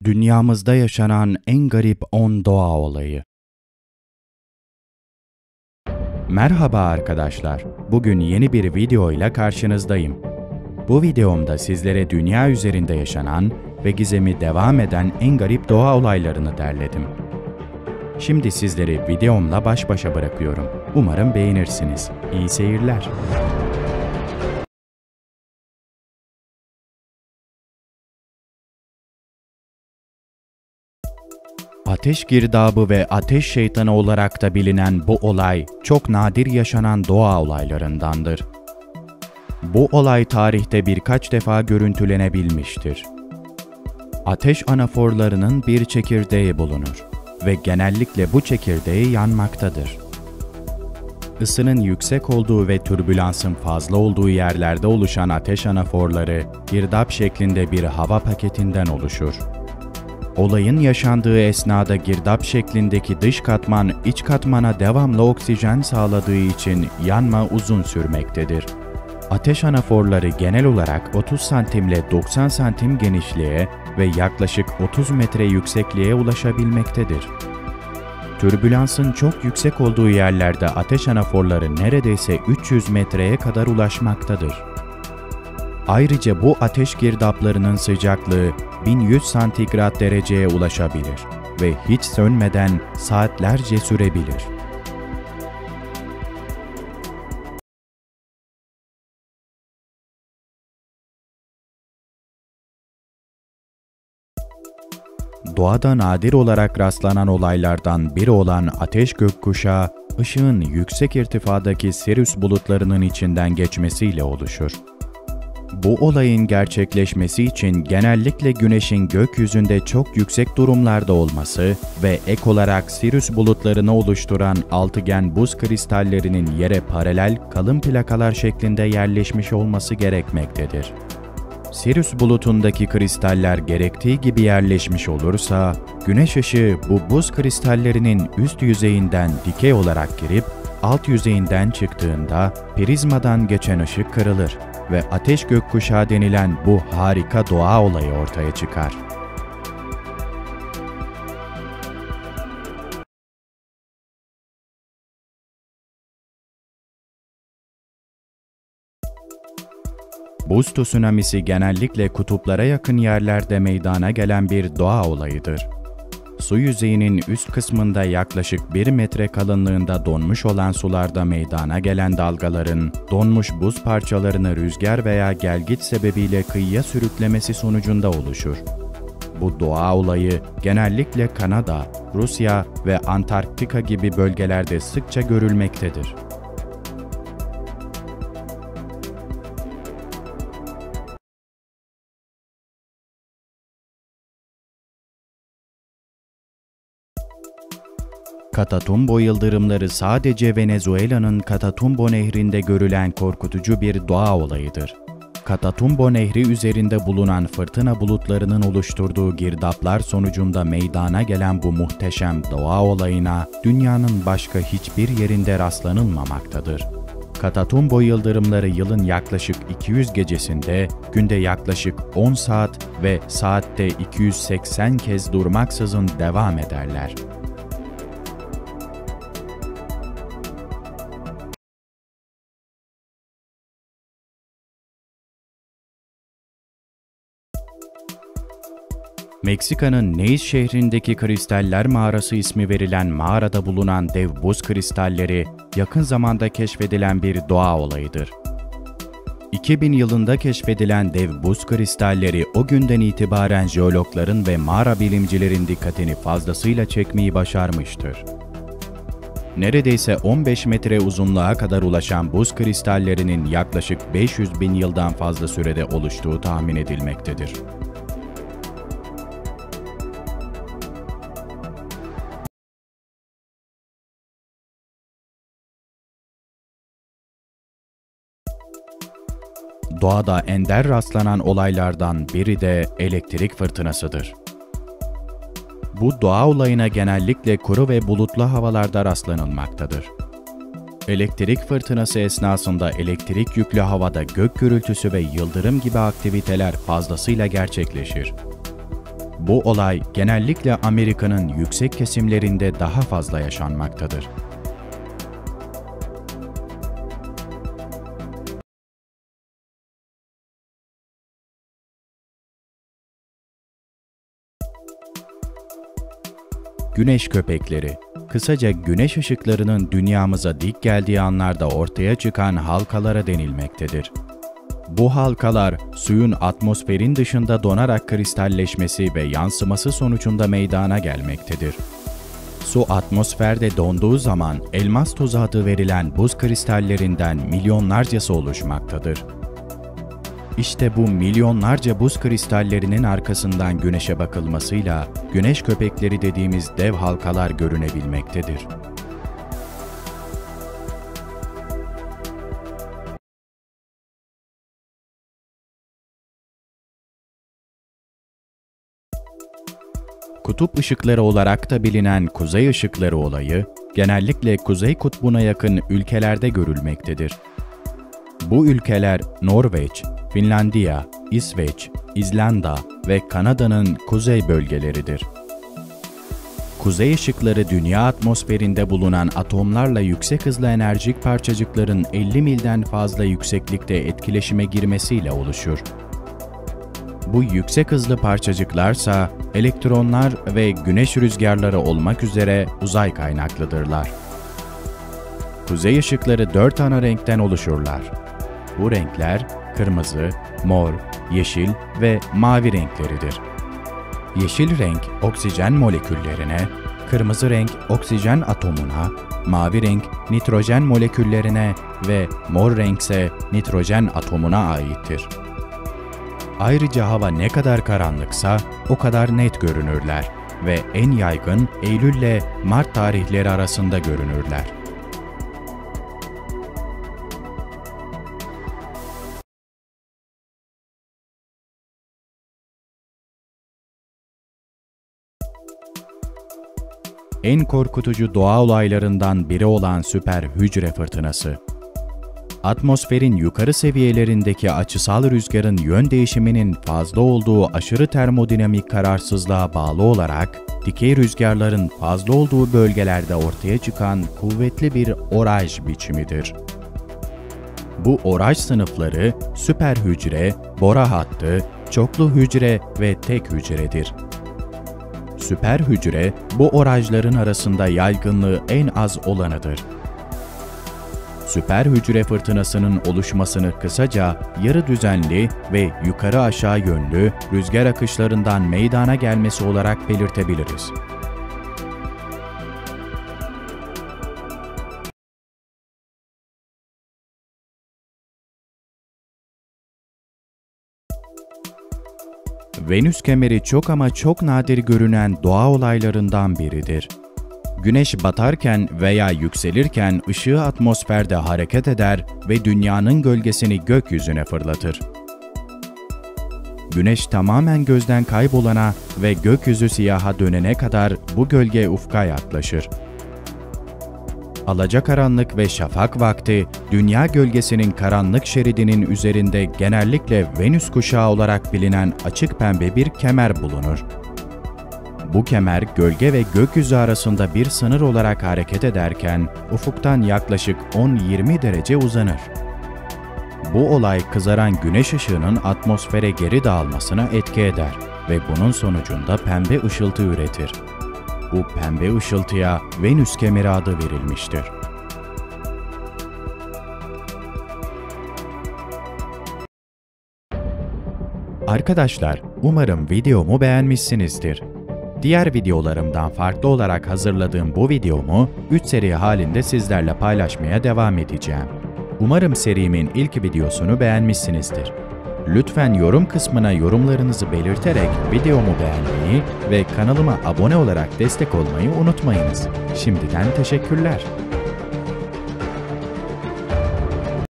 Dünyamızda yaşanan en garip 10 doğa olayı. Merhaba arkadaşlar. Bugün yeni bir video ile karşınızdayım. Bu videomda sizlere dünya üzerinde yaşanan ve gizemi devam eden en garip doğa olaylarını derledim. Şimdi sizleri videomla baş başa bırakıyorum. Umarım beğenirsiniz. İyi seyirler. Ateş girdabı ve ateş şeytanı olarak da bilinen bu olay çok nadir yaşanan doğa olaylarındandır. Bu olay tarihte birkaç defa görüntülenebilmiştir. Ateş anaforlarının bir çekirdeği bulunur ve genellikle bu çekirdeği yanmaktadır. Isının yüksek olduğu ve türbülansın fazla olduğu yerlerde oluşan ateş anaforları girdap şeklinde bir hava paketinden oluşur. Olayın yaşandığı esnada girdap şeklindeki dış katman iç katmana devamlı oksijen sağladığı için yanma uzun sürmektedir. Ateş anaforları genel olarak 30 santim ile 90 santim genişliğe ve yaklaşık 30 metre yüksekliğe ulaşabilmektedir. Türbülansın çok yüksek olduğu yerlerde ateş anaforları neredeyse 300 metreye kadar ulaşmaktadır. Ayrıca bu ateş girdaplarının sıcaklığı 1100 santigrat dereceye ulaşabilir ve hiç sönmeden saatlerce sürebilir. Doğada nadir olarak rastlanan olaylardan biri olan ateş gökkuşağı, ışığın yüksek irtifadaki Sirius bulutlarının içinden geçmesiyle oluşur. Bu olayın gerçekleşmesi için genellikle Güneş'in gökyüzünde çok yüksek durumlarda olması ve ek olarak Sirius bulutlarını oluşturan altıgen buz kristallerinin yere paralel kalın plakalar şeklinde yerleşmiş olması gerekmektedir. Sirius bulutundaki kristaller gerektiği gibi yerleşmiş olursa, Güneş ışığı bu buz kristallerinin üst yüzeyinden dikey olarak girip, alt yüzeyinden çıktığında prizmadan geçen ışık kırılır ve ateş gökkuşağı denilen bu harika doğa olayı ortaya çıkar. Buz tsunamisi genellikle kutuplara yakın yerlerde meydana gelen bir doğa olayıdır. Su yüzeyinin üst kısmında yaklaşık 1 metre kalınlığında donmuş olan sularda meydana gelen dalgaların, donmuş buz parçalarını rüzgar veya gelgit sebebiyle kıyıya sürüklemesi sonucunda oluşur. Bu doğa olayı genellikle Kanada, Rusya ve Antarktika gibi bölgelerde sıkça görülmektedir. Catatumbo yıldırımları sadece Venezuela'nın Catatumbo Nehri'nde görülen korkutucu bir doğa olayıdır. Catatumbo Nehri üzerinde bulunan fırtına bulutlarının oluşturduğu girdaplar sonucunda meydana gelen bu muhteşem doğa olayına dünyanın başka hiçbir yerinde rastlanılmamaktadır. Catatumbo yıldırımları yılın yaklaşık 200 gecesinde günde yaklaşık 10 saat ve saatte 280 kez durmaksızın devam ederler. Meksika'nın Neiss şehrindeki Kristaller Mağarası ismi verilen mağarada bulunan dev buz kristalleri yakın zamanda keşfedilen bir doğa olayıdır. 2000 yılında keşfedilen dev buz kristalleri o günden itibaren jeologların ve mağara bilimcilerin dikkatini fazlasıyla çekmeyi başarmıştır. Neredeyse 15 metre uzunluğa kadar ulaşan buz kristallerinin yaklaşık 500 bin yıldan fazla sürede oluştuğu tahmin edilmektedir. Doğada ender rastlanan olaylardan biri de elektrik fırtınasıdır. Bu doğa olayına genellikle kuru ve bulutlu havalarda rastlanılmaktadır. Elektrik fırtınası esnasında elektrik yüklü havada gök gürültüsü ve yıldırım gibi aktiviteler fazlasıyla gerçekleşir. Bu olay genellikle Amerika'nın yüksek kesimlerinde daha fazla yaşanmaktadır. Güneş köpekleri, kısaca güneş ışıklarının dünyamıza dik geldiği anlarda ortaya çıkan halkalara denilmektedir. Bu halkalar, suyun atmosferin dışında donarak kristalleşmesi ve yansıması sonucunda meydana gelmektedir. Su atmosferde donduğu zaman elmas tozu adı verilen buz kristallerinden milyonlarcası oluşmaktadır. İşte bu milyonlarca buz kristallerinin arkasından güneşe bakılmasıyla güneş köpekleri dediğimiz dev halkalar görünebilmektedir. Kutup ışıkları olarak da bilinen kuzey ışıkları olayı, genellikle Kuzey Kutbu'na yakın ülkelerde görülmektedir. Bu ülkeler Norveç, Finlandiya, İsveç, İzlanda ve Kanada'nın kuzey bölgeleridir. Kuzey ışıkları dünya atmosferinde bulunan atomlarla yüksek hızlı enerjik parçacıkların 50 milden fazla yükseklikte etkileşime girmesiyle oluşur. Bu yüksek hızlı parçacıklarsa elektronlar ve güneş rüzgarları olmak üzere uzay kaynaklıdırlar. Kuzey ışıkları 4 ana renkten oluşurlar. Bu renkler kırmızı, mor, yeşil ve mavi renkleridir. Yeşil renk oksijen moleküllerine, kırmızı renk oksijen atomuna, mavi renk nitrojen moleküllerine ve mor renkse nitrojen atomuna aittir. Ayrıca hava ne kadar karanlıksa o kadar net görünürler ve en yaygın Eylül ile Mart tarihleri arasında görünürler. En korkutucu doğa olaylarından biri olan süper hücre fırtınası. Atmosferin yukarı seviyelerindeki açısal rüzgarın yön değişiminin fazla olduğu aşırı termodinamik kararsızlığa bağlı olarak, dikey rüzgarların fazla olduğu bölgelerde ortaya çıkan kuvvetli bir oraj biçimidir. Bu oraj sınıfları süper hücre, Bora hattı, çoklu hücre ve tek hücredir. Süper hücre, bu orajların arasında yaygınlığı en az olanıdır. Süper hücre fırtınasının oluşmasını kısaca yarı düzenli ve yukarı aşağı yönlü rüzgar akışlarından meydana gelmesi olarak belirtebiliriz. Venüs kemeri çok ama çok nadir görünen doğa olaylarından biridir. Güneş batarken veya yükselirken ışığı atmosferde hareket eder ve dünyanın gölgesini gökyüzüne fırlatır. Güneş tamamen gözden kaybolana ve gökyüzü siyaha dönene kadar bu gölge ufka yaklaşır. Alacakaranlık ve şafak vakti, dünya gölgesinin karanlık şeridinin üzerinde genellikle Venüs kuşağı olarak bilinen açık pembe bir kemer bulunur. Bu kemer, gölge ve gökyüzü arasında bir sınır olarak hareket ederken, ufuktan yaklaşık 10-20 derece uzanır. Bu olay kızaran güneş ışığının atmosfere geri dağılmasına etki eder ve bunun sonucunda pembe ışıltı üretir. Bu pembe ışıltıya Venüs kemeri adı verilmiştir. Arkadaşlar, umarım videomu beğenmişsinizdir. Diğer videolarımdan farklı olarak hazırladığım bu videomu 3 seri halinde sizlerle paylaşmaya devam edeceğim. Umarım serimin ilk videosunu beğenmişsinizdir. Lütfen yorum kısmına yorumlarınızı belirterek videomu beğenmeyi ve kanalıma abone olarak destek olmayı unutmayınız. Şimdiden teşekkürler.